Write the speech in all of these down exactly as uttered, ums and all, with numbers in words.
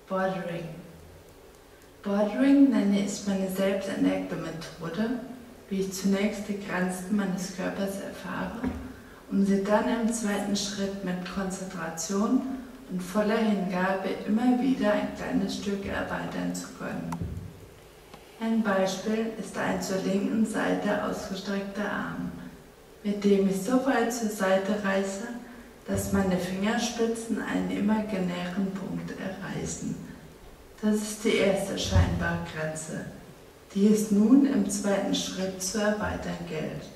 Bordering. Bordering nenne ich meine selbst entdeckte Methode, wie ich zunächst die Grenzen meines Körpers erfahre, um sie dann im zweiten Schritt mit Konzentration und voller Hingabe immer wieder ein kleines Stück erweitern zu können. Ein Beispiel ist ein zur linken Seite ausgestreckter Arm, mit dem ich so weit zur Seite reiße, dass meine Fingerspitzen einen imaginären Punkt erreichen. Das ist die erste scheinbare Grenze, die es nun im zweiten Schritt zu erweitern gilt.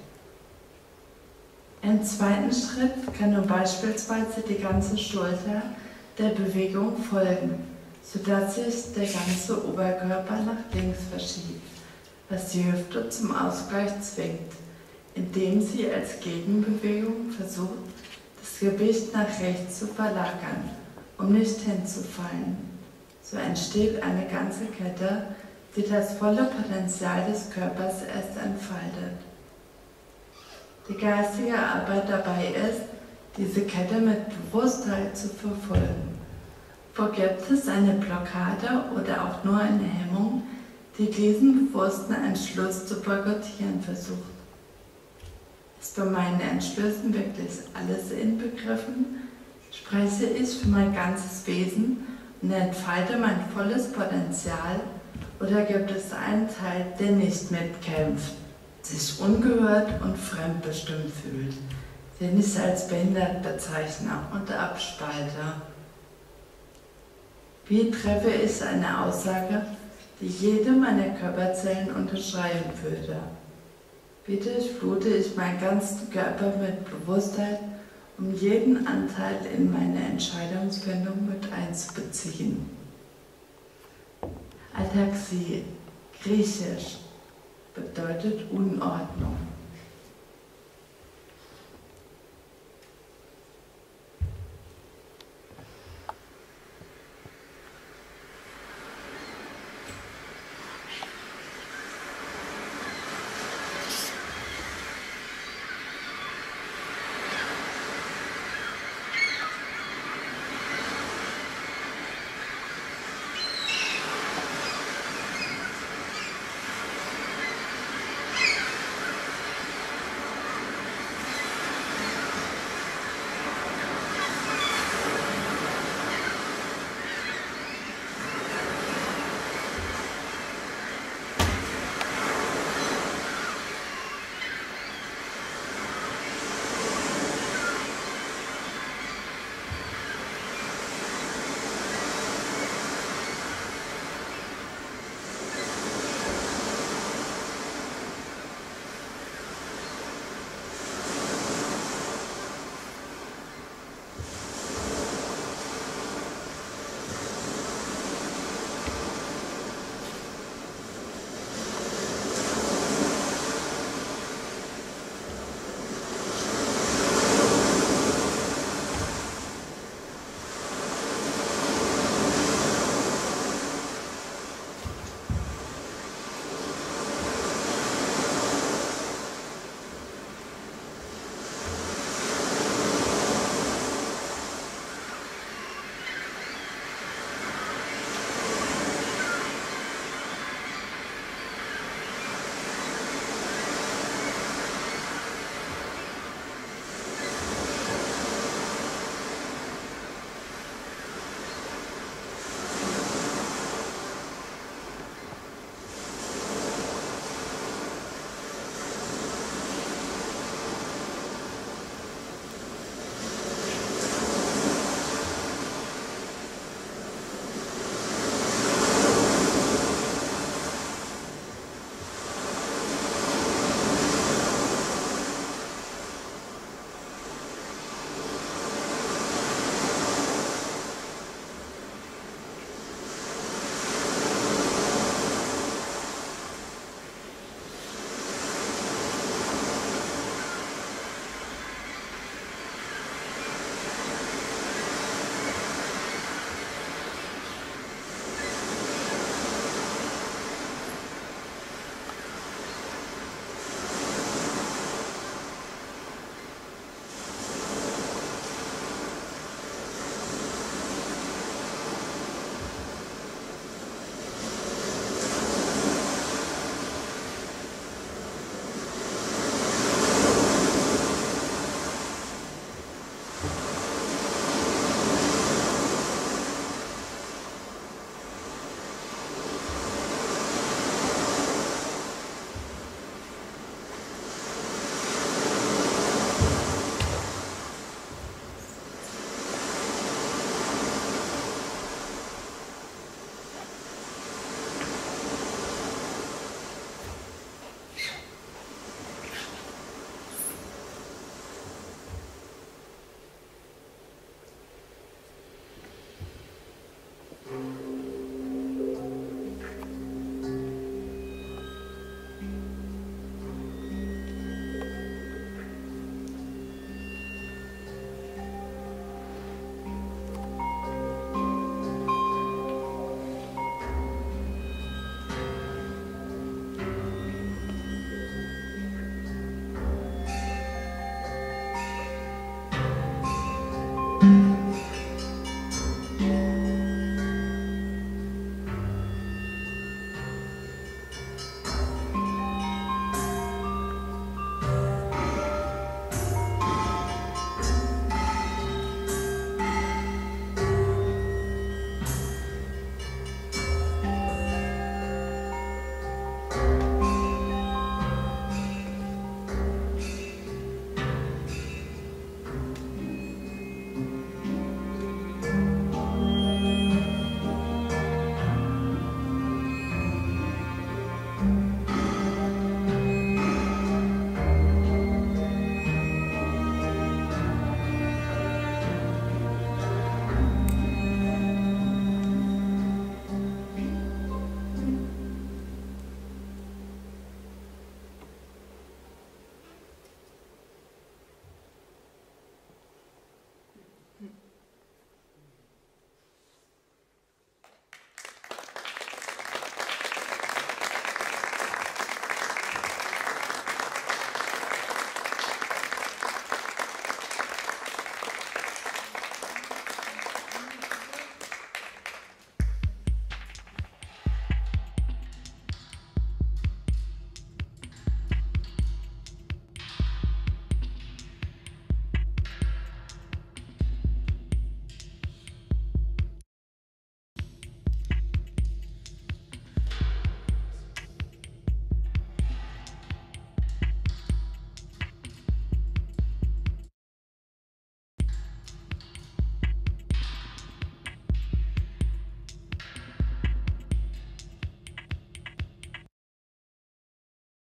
Im zweiten Schritt kann nun beispielsweise die ganze Schulter der Bewegung folgen, sodass sich der ganze Oberkörper nach links verschiebt, was die Hüfte zum Ausgleich zwingt, indem sie als Gegenbewegung versucht, das Gewicht nach rechts zu verlagern, um nicht hinzufallen. So entsteht eine ganze Kette, die das volle Potenzial des Körpers erst entfaltet. Die geistige Arbeit dabei ist, diese Kette mit Bewusstheit zu verfolgen. Wo gibt es eine Blockade oder auch nur eine Hemmung, die diesen bewussten Entschluss zu boykottieren versucht? Ist bei meinen Entschlüssen wirklich alles inbegriffen? Spreche ich für mein ganzes Wesen und entfalte mein volles Potenzial, oder gibt es einen Teil, der nicht mitkämpft, sich ungehört und fremdbestimmt fühlt, den ich als behindert bezeichne und abspalte? Wie treffe ich eine Aussage, die jede meiner Körperzellen unterschreiben würde? Wie durchflute ich meinen ganzen Körper mit Bewusstheit, um jeden Anteil in meine Entscheidungsfindung mit einzubeziehen? Ataxia, griechisch, bedeutet Unordnung.